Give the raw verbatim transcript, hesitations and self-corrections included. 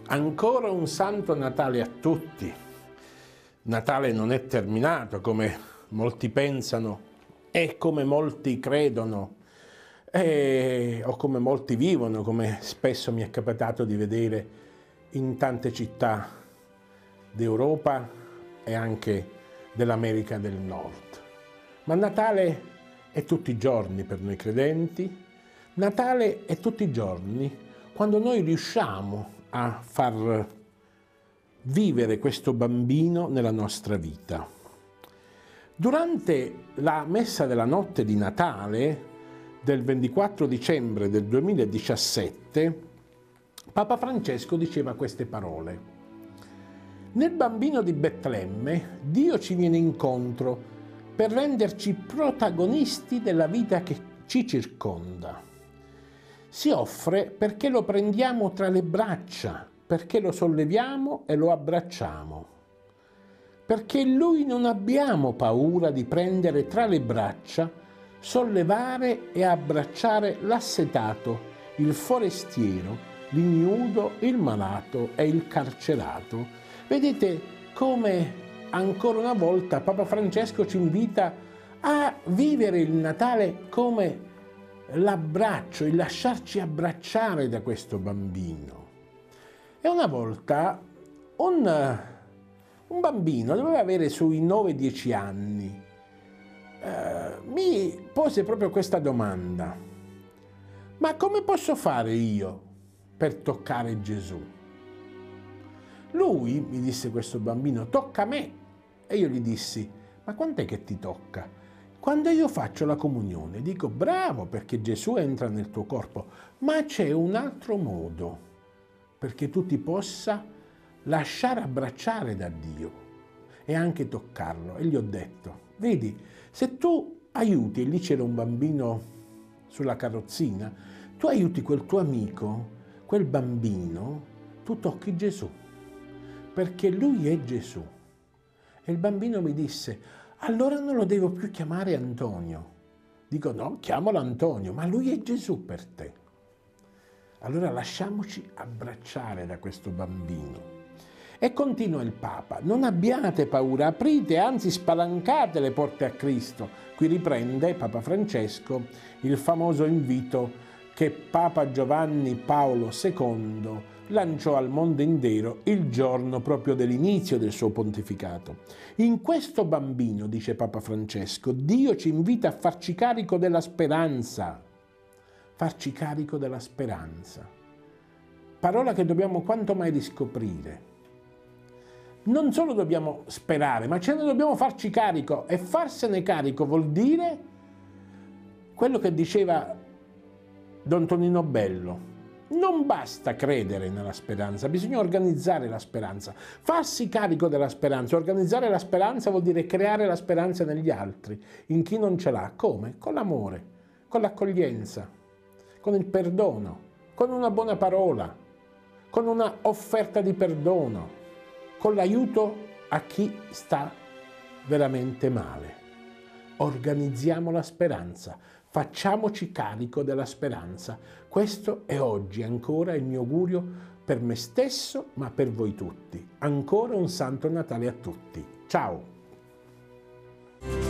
Ancora un Santo Natale a tutti. Natale non è terminato, come molti pensano e come molti credono e, o come molti vivono, come spesso mi è capitato di vedere in tante città d'Europa e anche dell'America del Nord. Ma Natale è tutti i giorni per noi credenti. Natale è tutti i giorni quando noi riusciamo a far vivere questo bambino nella nostra vita. Durante la messa della notte di Natale del ventiquattro dicembre del duemiladiciassette, Papa Francesco diceva queste parole: nel bambino di Betlemme Dio ci viene incontro per renderci protagonisti della vita che ci circonda. Si offre perché lo prendiamo tra le braccia, perché lo solleviamo e lo abbracciamo. Perché in Lui non abbiamo paura di prendere tra le braccia, sollevare e abbracciare l'assetato, il forestiero, l'ignudo, il malato e il carcerato. Vedete come ancora una volta Papa Francesco ci invita a vivere il Natale come l'abbraccio, il lasciarci abbracciare da questo bambino. E una volta un, un bambino, doveva avere sui nove dieci anni, eh, mi pose proprio questa domanda: ma come posso fare io per toccare Gesù? Lui, mi disse questo bambino, tocca me. E io gli dissi: ma quant'è che ti tocca? Quando io faccio la comunione dico bravo perché Gesù entra nel tuo corpo, ma c'è un altro modo perché tu ti possa lasciare abbracciare da Dio e anche toccarlo. E gli ho detto: vedi, se tu aiuti, e lì c'era un bambino sulla carrozzina, tu aiuti quel tuo amico, quel bambino, tu tocchi Gesù, perché lui è Gesù. E il bambino mi disse: allora non lo devo più chiamare Antonio. Dico: no, chiamalo Antonio, ma lui è Gesù per te. Allora lasciamoci abbracciare da questo bambino. E continua il Papa: non abbiate paura, aprite, anzi spalancate le porte a Cristo. Qui riprende Papa Francesco il famoso invito che Papa Giovanni Paolo secondo lanciò al mondo intero il giorno proprio dell'inizio del suo pontificato. In questo bambino, dice Papa Francesco, Dio ci invita a farci carico della speranza. Farci carico della speranza. Parola che dobbiamo quanto mai riscoprire. Non solo dobbiamo sperare, ma ce ne dobbiamo farci carico. E farsene carico vuol dire quello che diceva Don Tonino Bello: non basta credere nella speranza, bisogna organizzare la speranza, farsi carico della speranza. Organizzare la speranza vuol dire creare la speranza negli altri, in chi non ce l'ha. Come? Con l'amore, con l'accoglienza, con il perdono, con una buona parola, con una offerta di perdono, con l'aiuto a chi sta veramente male. Organizziamo la speranza, facciamoci carico della speranza. Questo è oggi ancora il mio augurio per me stesso, ma per voi tutti. Ancora un Santo Natale a tutti. Ciao!